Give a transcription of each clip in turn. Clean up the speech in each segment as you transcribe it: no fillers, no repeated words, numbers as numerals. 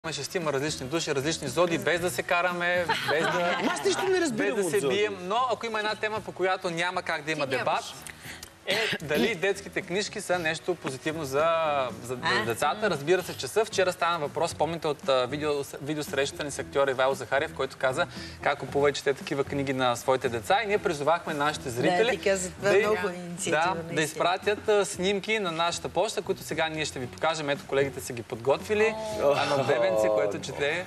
Шестима различни души, различни зоди, без да се караме, Аз нищо не разбирам без да се бием. Но ако има една тема, по която няма как да има дебат, дали детските книжки са нещо позитивно за децата. Разбира се, че са. Вчера стана въпрос, помните от видеосрещата ни с актьор Ивайло Захариев, който каза как купува и чете такива книги на своите деца. И ние призовахме нашите зрители да изпратят снимки на нашата почта, които сега ние ще ви покажем. Ето, колегите са ги подготвили. Ана Бебенци, което чете.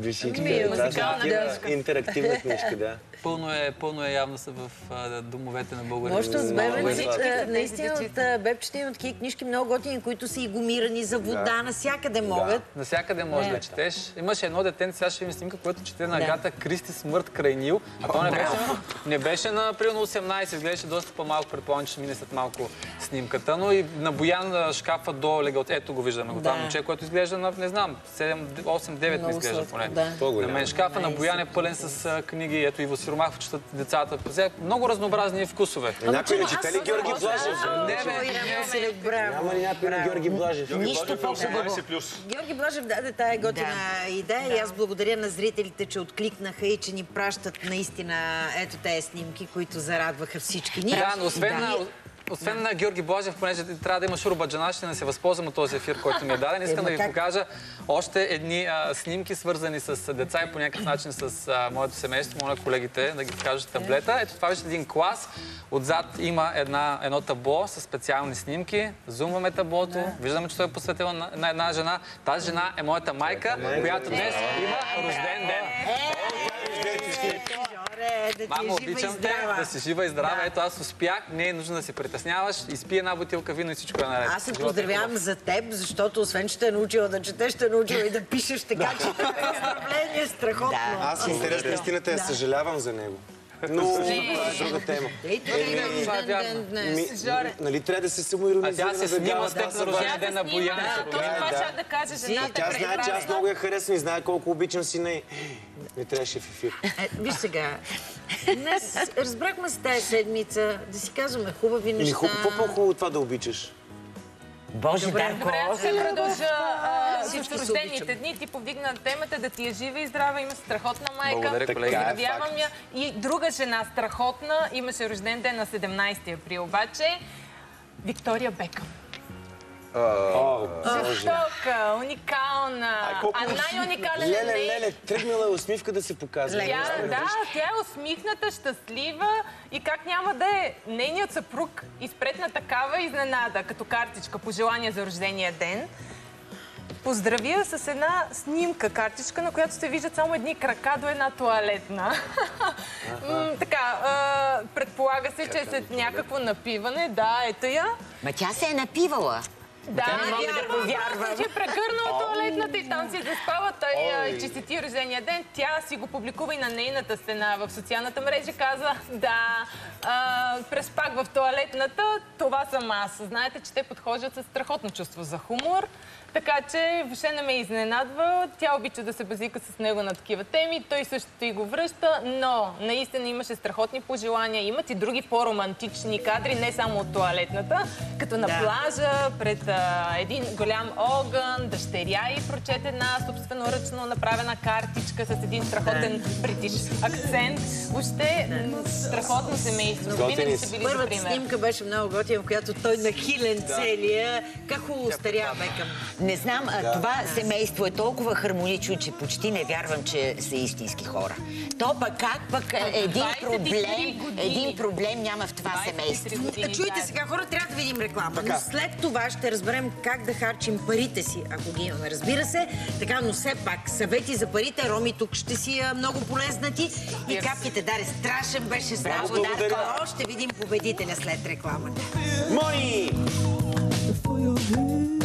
Интерактивна книжка, да. Пълно е явно са в домовете на българите. Може от Бебенци, наистина от Бебчета има такива книжки много готини, които са и гумирани за вода, насякъде могат. Насякъде може да четеш. Имаше едно детенце, сега ще има снимка, което чете на Агата Кристи "Смърт край Нил". А то не беше на примерно 18, изглеждаше доста по-малко, предполагам, че ще мине след малко снимката, но и на Боян шкафа до легалите. Ето го виждаме, това момче, което изглежда на, не знам, 7, 8, 9 не изглежда поне. На мен шкафа на Боян е пълен с книги, ето Иво Сиромахов четат децата. Много разнообразни вкусове. Някой не чете ли Георги Блажев? Няма ли някой на Георги Блажев? Нищо по-хубаво. Георги Блажев даде тая готина идея и аз благодаря на зрителите, че откликнаха и че ни пращат наистина ето тези снимки, които зарадваха всички ни. Да, но освен на Георги Блажев, понеже трябва да има шурбаджана, ще не се възползвам от този ефир, който ми е даден. Искам да ви покажа още едни снимки, свързани с деца и по някакъв начин с моето семейство. Моля колегите да ги покажат таблета. Ето това виждате един клас. Отзад има едно табло с специални снимки. Зумваме таблото. Виждаме, че той е посветил на една жена. Тази жена е моята майка, която днес има рожден ден. Мамо, обичам те, да си жива и здрава. Ето аз успях, не е нужно да се притесняваш. Изпи една бутилка вино и всичко е наред. Аз се поздравявам за теб, защото освен, че те е научила да четеш, те е научила и да пишеш, така че поздравление е страхотно. Аз интересна истината я съжалявам за него. Но друга тема. Нали трябва да се самоиронизира? Тя се снима с теб на рожден ден на Боян. Това ще да каже жената. Тя знае, че аз много я харесвам и знае колко обичам сина. Не трябваше в ефир. Виж сега, днес разбрахме се тази седмица да си казваме хубави неща. По-хубаво това да обичаш. Боже, добре, аз ще продължа с рождените дни. Ти повдигна темата да ти е жива и здрава, има страхотна майка. Благодаря, колеги. Поздравявам я. И друга жена страхотна, имаше рожден ден на 17 април, обаче Виктория Бекъм. Жестока, уникална, най-уникален е ней. Леле, тръгнала е усмивка да се показва. Тя е усмихната, щастлива и как няма да е нейният съпруг изпретна такава изненада, като картичка, пожелание за рождения ден. Поздравя с една снимка, картичка, на която се виждат само едни крака до една тоалетна. Така, предполага се, че е след някакво напиване. Да, ето я. Ма тя се е напивала. Да, че е прегърнала тоалетната и там си заспава. Той честити рождения ден. Тя си го публикува и на нейната стена в социалната мрежа. Каза, преспах в тоалетната, това съм аз. Знаете, че те подхождат с страхотно чувство за хумор. Така че въобще не ме изненадва. Тя обича да се базика с него на такива теми. Той също и го връща, но наистина имаше страхотни пожелания. Имат и други по-романтични кадри, не само от тоалетната, като на плажа, пред един голям огън, дъщеря и прочете една собственоръчно направена картичка с един страхотен бритиш акцент. Въобще страхотно семейство. Винаги са били за пример. Първата снимка беше много готина, в която той нахилен целия. Как хубаво старя Бекъм. Не знам, това семейство е толкова хармонично, че почти не вярвам, че са истински хора. То пък един проблем няма в това семейство. Чуйте сега, хора, трябва да видим реклама. Но след това ще разберем как да харчим парите си, ако ги имаме, разбира се. Така, но все пак, съвети за парите, Роми тук ще си много полезнати. И капките, Даре, страшен беше здраво. Ще видим победителя след рекламата. Мои!